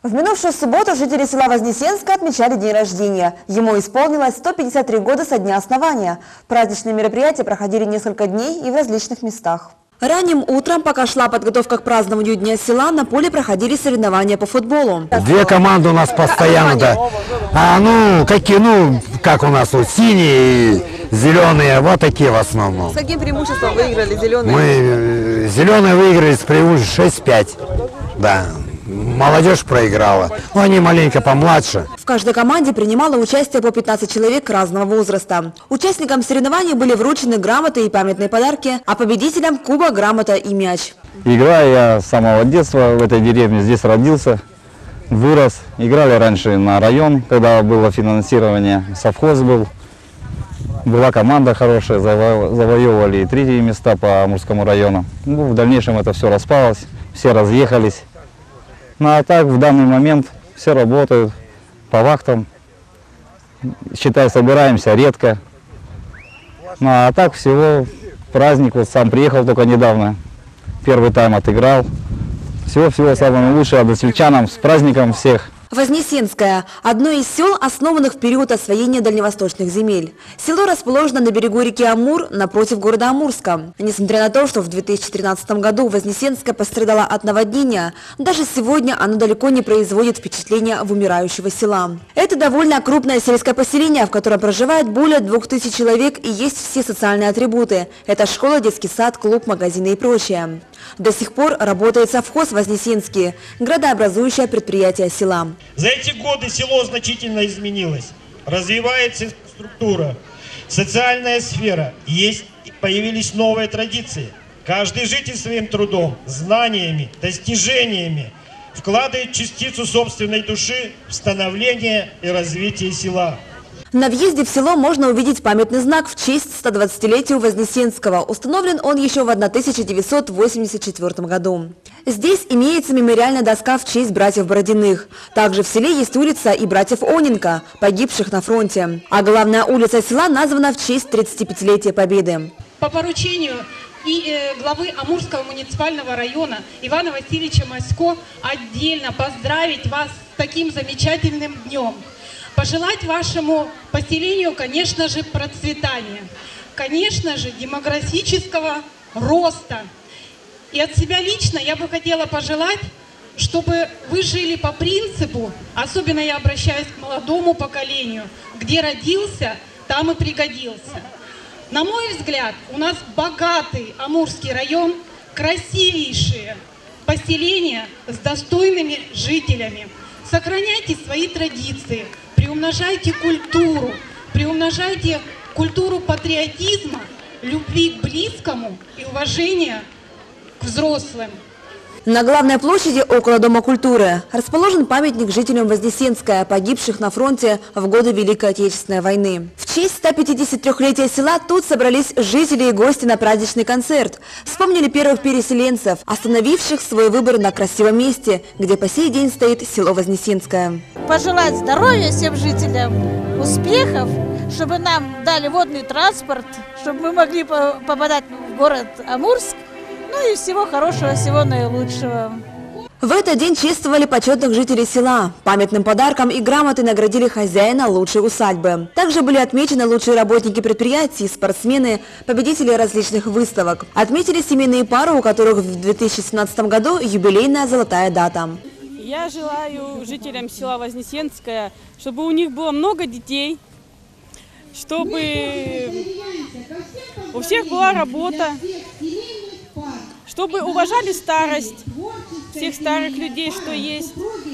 В минувшую субботу жители села Вознесенска отмечали день рождения. Ему исполнилось 153 года со дня основания. Праздничные мероприятия проходили несколько дней и в различных местах. Ранним утром, пока шла подготовка к празднованию Дня села, на поле проходили соревнования по футболу. Две команды у нас постоянно, да. Как у нас вот синие, зеленые, вот такие в основном. С каким преимуществом выиграли зеленые? Мы зеленые выиграли с преимуществом 6-5, да. Молодежь проиграла, но они маленько помладше. В каждой команде принимало участие по 15 человек разного возраста. Участникам соревнований были вручены грамоты и памятные подарки, а победителям кубок, грамота и мяч. Играю я с самого детства в этой деревне, здесь родился, вырос. Играли раньше на район, когда было финансирование, совхоз был. Была команда хорошая, завоевывали и третьи места по Амурскому району. В дальнейшем это все распалось, все разъехались. Ну а так в данный момент все работают по вахтам. Считай, собираемся редко. Ну а так всего праздник, вот сам приехал только недавно. Первый тайм отыграл. Всего-всего самого лучшего односельчанам, с праздником всех. Вознесенское – одно из сел, основанных в период освоения дальневосточных земель. Село расположено на берегу реки Амур, напротив города Амурска. Несмотря на то, что в 2013 году Вознесенское пострадало от наводнения, даже сегодня оно далеко не производит впечатления вымирающего села. Это довольно крупное сельское поселение, в котором проживает более 2000 человек и есть все социальные атрибуты. Это школа, детский сад, клуб, магазины и прочее. До сих пор работает совхоз Вознесенский, градообразующее предприятие села. За эти годы село значительно изменилось. Развивается инфраструктура, социальная сфера. Появились новые традиции. Каждый житель своим трудом, знаниями, достижениями вкладывает частицу собственной души в становление и развитие села. На въезде в село можно увидеть памятный знак в честь 120-летию Вознесенского. Установлен он еще в 1984 году. Здесь имеется мемориальная доска в честь братьев Бородиных. Также в селе есть улица и братьев Оненко, погибших на фронте. А главная улица села названа в честь 35-летия Победы. По поручению главы Амурского муниципального района Ивана Васильевича Масько отдельно поздравить вас с таким замечательным днем. Пожелать вашему поселению, конечно же, процветания, конечно же, демографического роста. И от себя лично я бы хотела пожелать, чтобы вы жили по принципу, особенно я обращаюсь к молодому поколению, где родился, там и пригодился. На мой взгляд, у нас богатый Амурский район, красивейшие поселения с достойными жителями. Сохраняйте свои традиции. Приумножайте культуру патриотизма, любви к близкому и уважения к взрослым. На главной площади около Дома культуры расположен памятник жителям Вознесенска, погибших на фронте в годы Великой Отечественной войны. В честь 153-летия села тут собрались жители и гости на праздничный концерт. Вспомнили первых переселенцев, остановивших свой выбор на красивом месте, где по сей день стоит село Вознесенское. Пожелать здоровья всем жителям, успехов, чтобы нам дали водный транспорт, чтобы мы могли попадать в город Амурск. Ну и всего хорошего, всего наилучшего. В этот день чествовали почетных жителей села. Памятным подарком и грамотой наградили хозяина лучшей усадьбы. Также были отмечены лучшие работники предприятий, спортсмены, победители различных выставок. Отметили семейные пары, у которых в 2017 году юбилейная золотая дата. Я желаю жителям села Вознесенское, чтобы у них было много детей, чтобы у всех была работа, чтобы уважали старость, всех старых людей, что есть.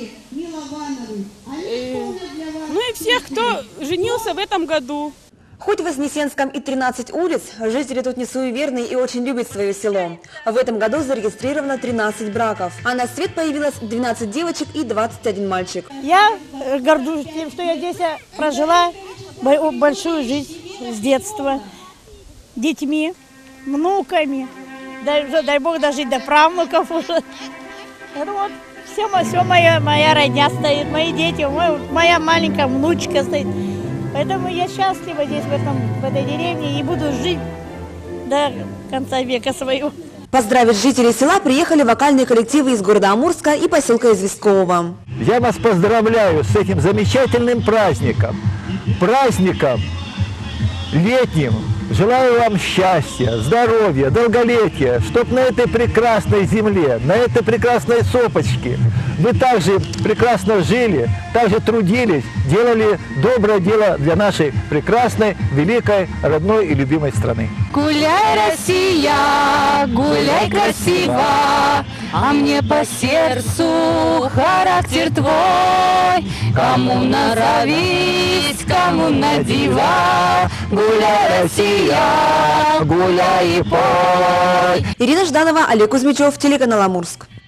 Ну и всех, кто женился в этом году. Хоть в Вознесенском и 13 улиц, жители тут не суеверные и очень любят свое село. В этом году зарегистрировано 13 браков, а на свет появилось 12 девочек и 21 мальчик. Я горжусь тем, что я здесь прожила большую жизнь с детства, детьми, внуками. Дай Бог дожить до правнуков уже. Это вот все моя родня стоит, мои дети, моя маленькая внучка стоит. Поэтому я счастлива здесь, в этой деревне, и буду жить до конца века своего. Поздравить жителей села приехали вокальные коллективы из города Амурска и поселка Известкового. Я вас поздравляю с этим замечательным праздником. Праздником летним. Желаю вам счастья, здоровья, долголетия, чтобы на этой прекрасной земле, на этой прекрасной сопочке вы также прекрасно жили, также трудились, делали доброе дело для нашей прекрасной, великой, родной и любимой страны. Гуляй, Россия, гуляй красиво, а мне по сердцу характер твой. Кому норовись, кому на дива, гуляй, Россия, гуляй и пой. Ирина Жданова, Олег Кузьмичев, телеканал Амурск.